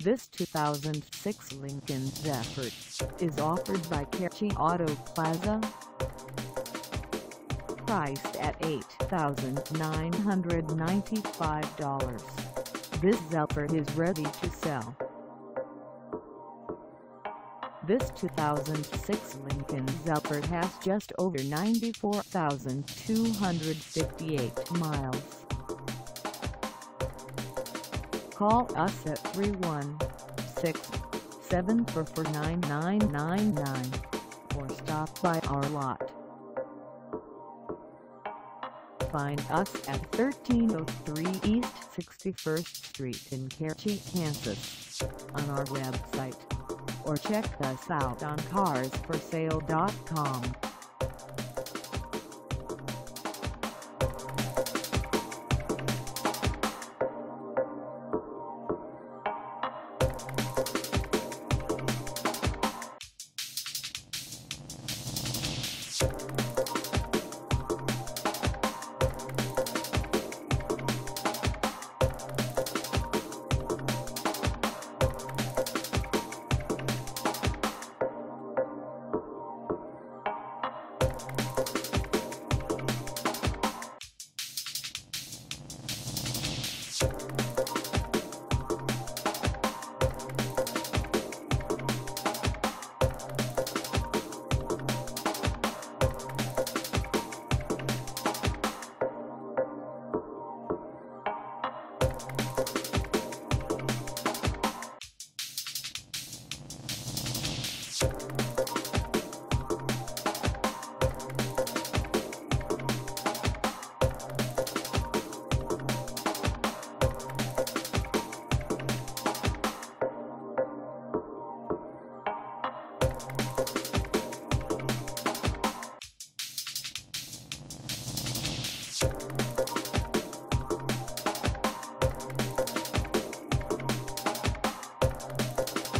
This 2006 Lincoln Zephyr is offered by KECHI Auto Plaza. Priced at $8,995, this Zephyr is ready to sell. This 2006 Lincoln Zephyr has just over 94,258 miles. Call us at 316-744-9999 or stop by our lot. Find us at 1303 East 61st Street in KECHI, Kansas, on our website, or check us out on carsforsale.com.